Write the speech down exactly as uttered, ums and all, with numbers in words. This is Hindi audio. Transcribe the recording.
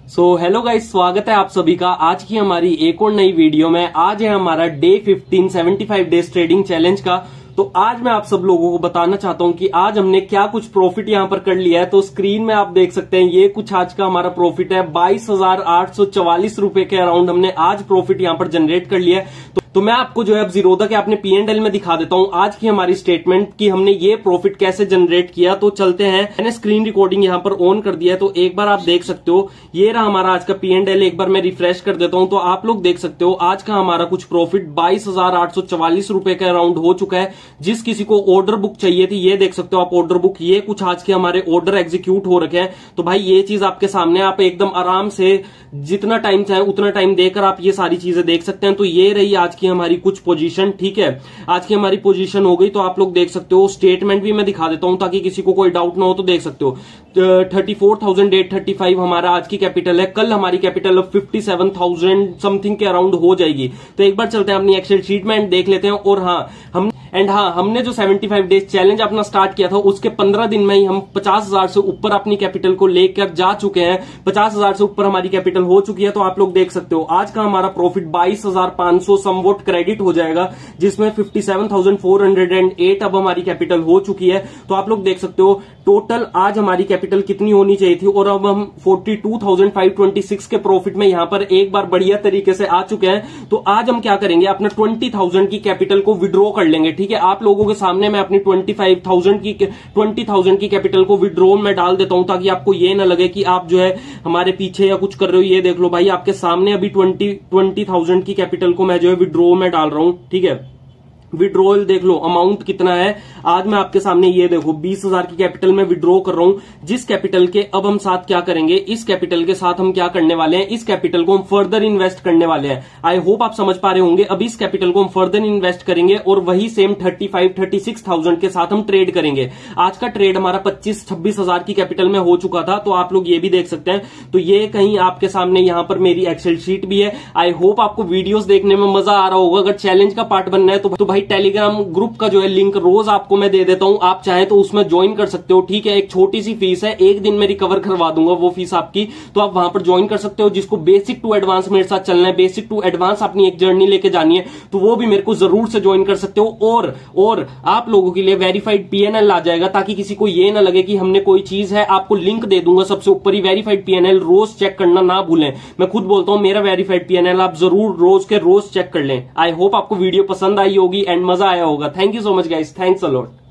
सो हेलो गाइस, स्वागत है आप सभी का आज की हमारी एक और नई वीडियो में। आज है हमारा day fifteen seventy five days trading challenge का। तो आज मैं आप सब लोगों को बताना चाहता हूं कि आज हमने क्या कुछ प्रॉफिट यहां पर कर लिया है। तो स्क्रीन में आप देख सकते हैं ये कुछ आज का हमारा प्रॉफिट है। बाईस हजार आठ सौ चवालीस रुपए के अराउंड हमने आज प्रॉफिट यहां पर जनरेट कर लिया है। तो, तो मैं आपको जो है अब जीरोधा के अपने पी एंड एल में दिखा देता हूं आज की हमारी स्टेटमेंट कि हमने ये प्रॉफिट कैसे जनरेट किया। तो चलते हैं, मैंने स्क्रीन रिकॉर्डिंग यहां पर ऑन कर दिया है तो एक बार आप देख सकते हो ये रहा हमारा आज का पी एंड एल। एक बार मैं रिफ्रेश कर देता हूं तो आप लोग देख सकते हो आज का हमारा कुछ प्रॉफिट बाईस हजार आठ सौ चवालीस रुपए के अराउंड हो चुका है। जिस किसी को ऑर्डर बुक चाहिए थी ये देख सकते हो आप ऑर्डर बुक, ये कुछ आज के हमारे ऑर्डर एग्जीक्यूट हो रखे हैं। तो भाई ये चीज आपके सामने, आप एकदम आराम से जितना टाइम चाहे उतना टाइम देकर आप ये सारी चीजें देख सकते हैं। तो ये रही आज की हमारी कुछ पोजीशन, ठीक है। आज की हमारी पोजीशन हो गई तो आप लोग देख सकते हो। स्टेटमेंट भी मैं दिखा देता हूं ताकि किसी को कोई डाउट ना हो। तो देख सकते हो thirty four thousand eight thirty five हमारा आज की कैपिटल है। कल हमारी capital fifty seven thousand something के अराउंड हो जाएगी। तो एक बार चलते हैं अपनी एक्सेल शीट में एंड देख लेते हैं। और हाँ हम एंड हाँ हमने जो सेवेंटी फाइव डेज चैलेंज अपना स्टार्ट किया था उसके पंद्रह दिन में ही हम पचास हजार से ऊपर अपनी कैपिटल को लेकर जा चुके हैं। पचास हजार से ऊपर हमारी कैपिटल हो चुकी है। तो आप लोग देख सकते हो आज का हमारा प्रॉफिट बाईस हजार पांच सौ समवोट क्रेडिट हो जाएगा, जिसमें fifty seven thousand four hundred eight अब हमारी कैपिटल हो चुकी है। तो आप लोग देख सकते हो टोटल आज हमारी कैपिटल कितनी होनी चाहिए थी और अब हम forty two thousand five twenty six के प्रॉफिट में यहां पर एक बार बढ़िया तरीके से आ चुके हैं। तो आज हम क्या करेंगे, अपने ट्वेंटी थाउजेंड की कैपिटल को विड्रॉ कर लेंगे, ठीक है। आप लोगों के सामने मैं अपनी ट्वेंटी फाइव थाउजेंड की ट्वेंटी थाउजेंड की कैपिटल को विड्रॉ में डाल देता हूं ताकि आपको ये ना लगे कि आप जो है हमारे पीछे या कुछ कर रहे हो। ये देख लो भाई, आपके सामने अभी ट्वेंटी ट्वेंटी थाउजेंड की कैपिटल को मैं जो है विड्रॉ में डाल रहा हूं, ठीक है। विड्रॉल देख लो अमाउंट कितना है। आज मैं आपके सामने ये देखो बीस हजार की कैपिटल में विड्रॉ कर रहा हूं। जिस कैपिटल के अब हम साथ क्या करेंगे, इस कैपिटल के साथ हम क्या करने वाले हैं, इस कैपिटल को हम फर्दर इन्वेस्ट करने वाले हैं। आई होप आप समझ पा रहे होंगे। अब इस कैपिटल को हम फर्दर इन्वेस्ट करेंगे और वही same thirty five thirty six thousand के साथ हम ट्रेड करेंगे। आज का ट्रेड हमारा पच्चीस छब्बीस हजार की कैपिटल में हो चुका था। तो आप लोग ये भी देख सकते हैं। तो ये कहीं आपके सामने यहां पर मेरी एक्सेल शीट भी है। आई होप आपको वीडियोस देखने में मजा आ रहा होगा। अगर चैलेंज का पार्ट बनना है तो, तो भाई टेलीग्राम ग्रुप का जो है लिंक रोज आपको मैं दे देता हूं। आप चाहे तो उसमें ज्वाइन कर सकते हो, ठीक है। एक छोटी सी फीस है, एक दिन में रिकवर करवा दूंगा वो फीस आपकी। तो आप वहां पर ज्वाइन कर सकते हो। जिसको बेसिक टू एडवांस मेरे साथ चलना है, बेसिक टू एडवांस अपनी एक जर्नी लेके जानी है, तो वो भी मेरे को जरूर से ज्वाइन कर सकते हो। और और आप लोगों के लिए वेरीफाइड पीएनएल आ जाएगा ताकि किसी को ये ना लगे कि हमने कोई चीज है। आपको लिंक दे दूंगा सबसे ऊपर ही, वेरीफाइड पीएनएल रोज चेक करना ना भूलें। मैं खुद बोलता हूं मेरा वेरीफाइड पीएनएल आप जरूर रोज के रोज चेक कर लें। आई होप आपको वीडियो पसंद आई होगी एंड मजा आया होगा। Thank you so much guys, thanks a lot।